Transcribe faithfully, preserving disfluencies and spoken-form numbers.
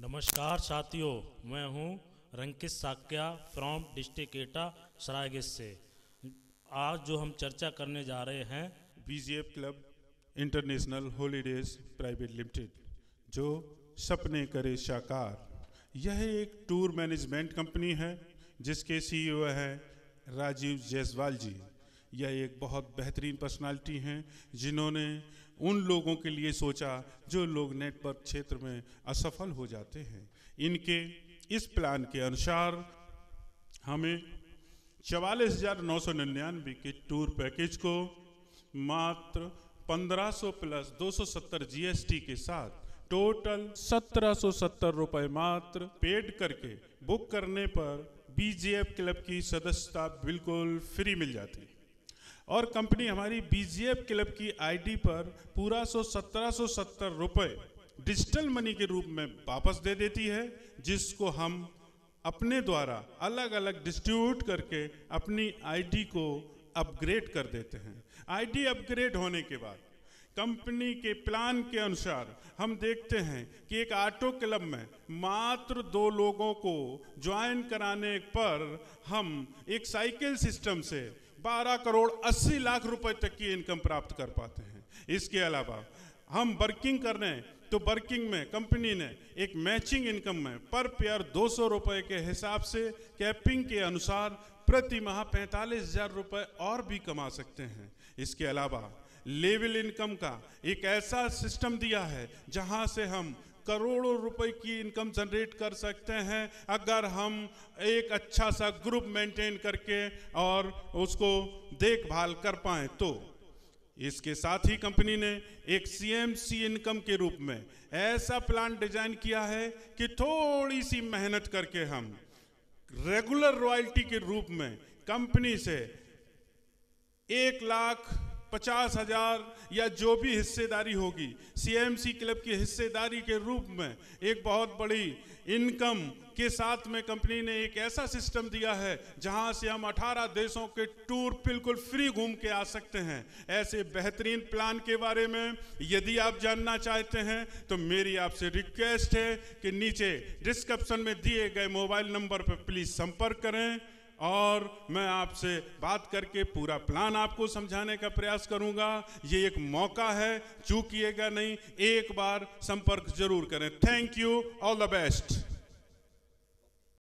नमस्कार साथियों, मैं हूं रंकित साक्या फ्रॉम डिस्ट्रिक्ट एटा सरायगढ़ से। आज जो हम चर्चा करने जा रहे हैं BGF club international holidays private limited, जो सपने करे साकार। यह एक टूर मैनेजमेंट कंपनी है जिसके सीईओ हैं राजीव जायसवाल जी। यह एक बहुत बेहतरीन पर्सनालिटी हैं जिन्होंने उन लोगों के लिए सोचा जो लोग नेटवर्क क्षेत्र में असफल हो जाते हैं। इनके इस प्लान के अनुसार हमें चवालीस हजार नौ सौ निन्यानवे के टूर पैकेज को मात्र पंद्रह सौ प्लस दो सौ सत्तर जीएसटी के साथ टोटल सत्रह सौ सत्तर रुपये मात्र पेड करके बुक करने पर बीजीएफ क्लब की सदस्यता बिल्कुल फ्री मिल जाती है। और कंपनी हमारी बीजीएफ क्लब की आईडी पर पूरा सौ सत्रह सौ सत्तर रुपये डिजिटल मनी के रूप में वापस दे देती है, जिसको हम अपने द्वारा अलग अलग डिस्ट्रीब्यूट करके अपनी आईडी को अपग्रेड कर देते हैं। आईडी अपग्रेड होने के बाद कंपनी के प्लान के अनुसार हम देखते हैं कि एक ऑटो क्लब में मात्र दो लोगों को ज्वाइन कराने पर हम एक साइकिल सिस्टम से बारह करोड़ अस्सी लाख रुपए तक की इनकम प्राप्त कर पाते हैं। इसके अलावा हम वर्किंग कर रहे हैं तो वर्किंग में कंपनी ने एक मैचिंग इनकम में पर पेयर दो सौ रुपये के हिसाब से कैपिंग के अनुसार प्रति माह पैंतालीस हजार रुपये और भी कमा सकते हैं। इसके अलावा लेवल इनकम का एक ऐसा सिस्टम दिया है जहां से हम करोड़ों रुपए की इनकम जनरेट कर सकते हैं अगर हम एक अच्छा सा ग्रुप मेंटेन करके और उसको देखभाल कर पाएं तो। इसके साथ ही कंपनी ने एक सीएमसी इनकम के रूप में ऐसा प्लान डिजाइन किया है कि थोड़ी सी मेहनत करके हम रेगुलर रॉयल्टी के रूप में कंपनी से एक लाख पचास हजार या जो भी हिस्सेदारी होगी सीएमसी क्लब की हिस्सेदारी के रूप में एक बहुत बड़ी इनकम के साथ में कंपनी ने एक ऐसा सिस्टम दिया है जहां से हम अठारह देशों के टूर बिल्कुल फ्री घूम के आ सकते हैं। ऐसे बेहतरीन प्लान के बारे में यदि आप जानना चाहते हैं तो मेरी आपसे रिक्वेस्ट है कि नीचे डिस्क्रिप्शन में दिए गए मोबाइल नंबर पर प्लीज संपर्क करें और मैं आपसे बात करके पूरा प्लान आपको समझाने का प्रयास करूंगा। ये एक मौका है, चूकिएगा नहीं, एक बार संपर्क जरूर करें। Thank you, all the best.